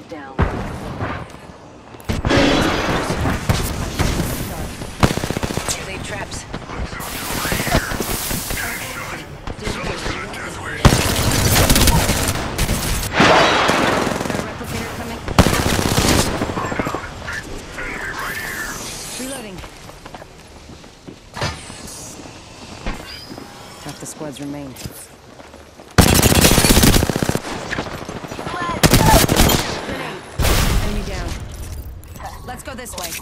down. There's 8 traps. Half the squads remain. Grenade. Enemy down. Let's go this way.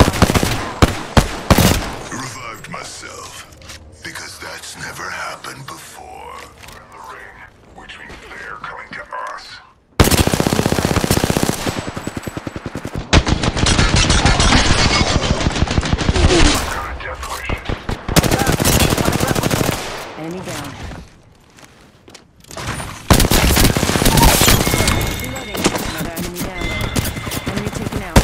Revived myself, because that's never happened before. We're in the ring, which means they're coming to us. Got a death wish. Enemy down. Reloading. Another enemy down. Enemy taken out.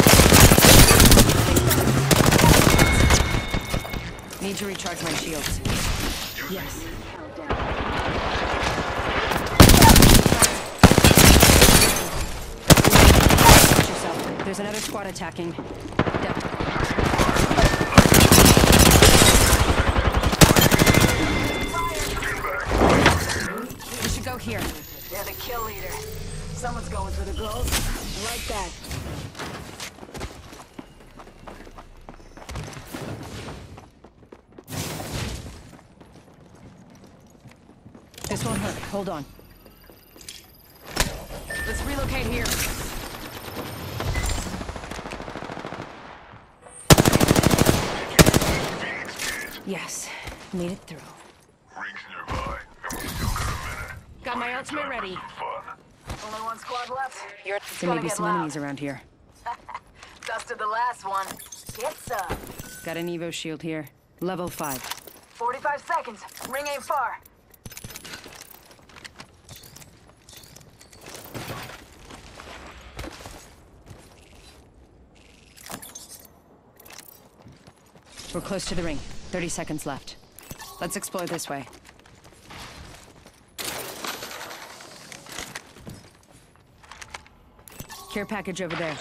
Need to recharge my shields. Yes. Watch yourself. There's another squad attacking. We should go here. They're the kill leader. Someone's going for the girls. I like that. This won't hurt. Hold on. Let's relocate here. Yes. Made it through. Rings nearby, and we still got a minute. Got my ultimate ready. Fun. Only one squad left. There may be some enemies around here. Dusted the last one. Get some. Got an Evo shield here. Level 5. 45 seconds. Ring ain't far. We're close to the ring. 30 seconds left. Let's explore this way. Care package over there.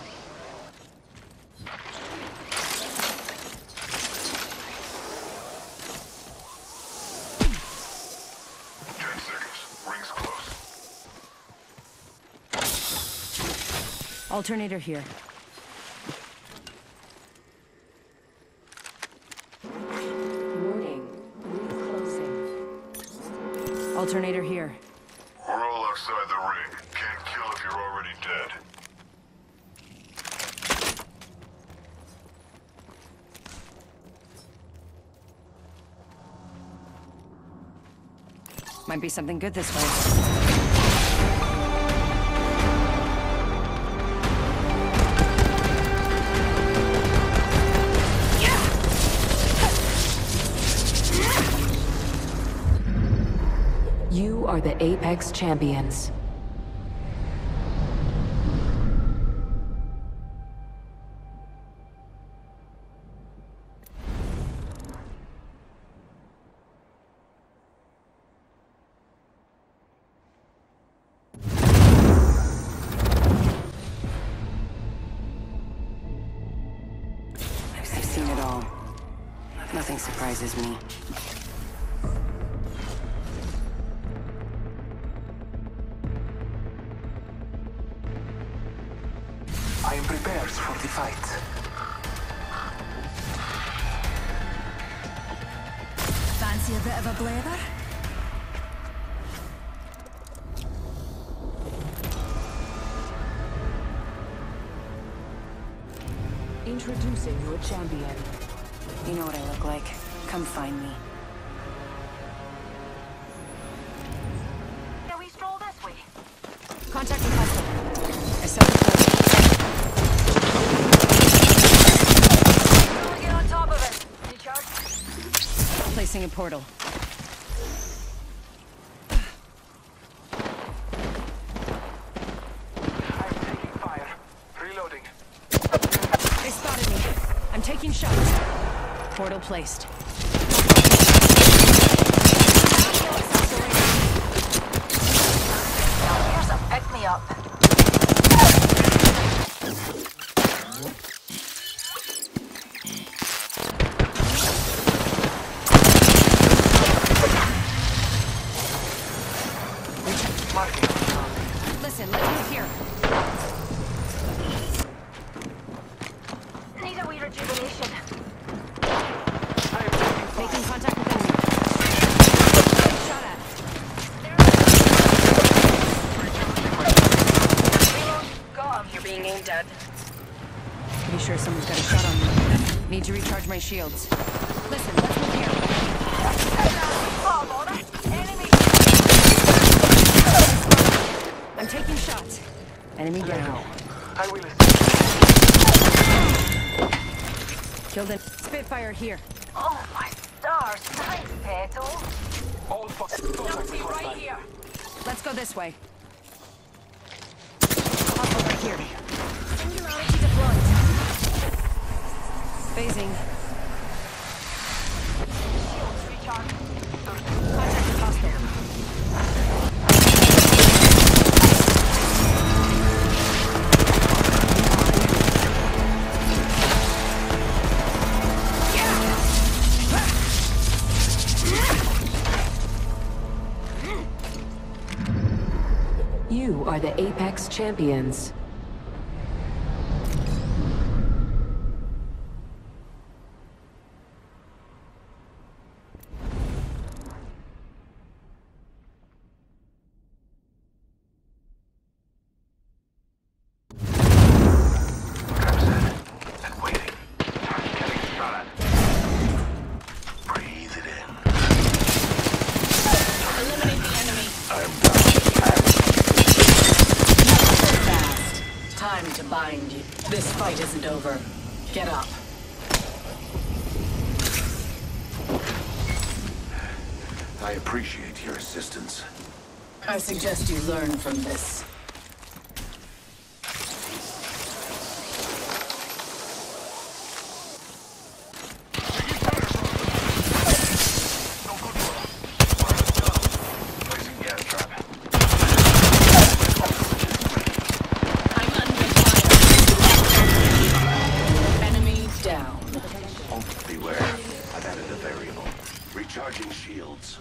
Alternator here. Warning. Closing. Alternator here. We're all outside the ring. Can't kill if you're already dead. Might be something good this way. You are the Apex Champions. I've seen it all. Nothing surprises me. I am prepared for the fight. Fancy a bit of a blather? Introducing your champion. You know what I look like. Come find me. Can we stroll this way? Contacting hostile. I set the Get on top of it. Recharge. placing a portal. I'm taking fire. Reloading. They spotted me. I'm taking shots. Portal placed. Now here's a pick me up. Marking our surroundings. Listen, let's move here. Need a wee rejuvenation. I am taking fire. Making contact with enemy. Shot at. Reload. God, you're being aimed at. Pretty sure someone's got a shot on me. Need to recharge my shields. Listen, let's move here. Oh, enemy. I'm taking shots. Enemy down. I will Killed an Spitfire here. Oh my stars! Thanks, Peto. all contact with hostile. here. Let's go this way. Hostile right here. Singularity deployed. Phasing. Shields recharged. Contact with hostile. You are the Apex Champions. And waiting. Getting shot at. Breathe it in. Eliminate the enemy. I'm done. Fast. Time to bind you. This fight isn't over. Get up. I appreciate your assistance. I suggest you learn from this. Placing gas trap. I'm under fire. Enemy down. Beware. I've added a variable. Recharging shields.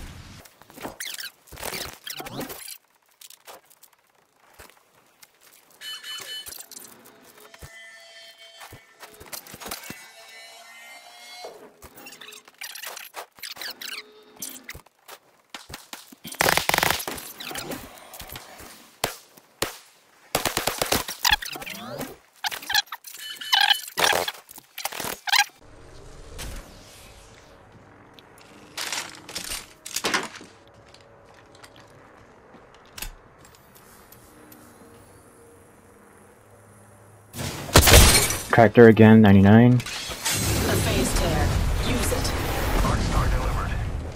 Tractor again, 99. A phase tear. Use it. Arc Star delivered.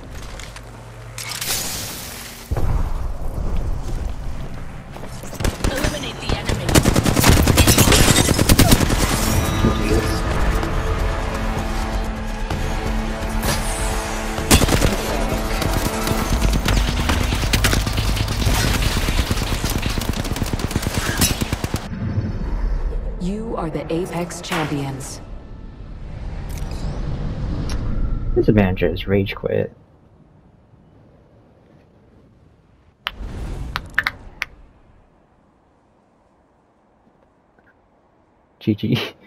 Eliminate the enemy. You are the Apex Champions. Disadvantages, rage quit. GG.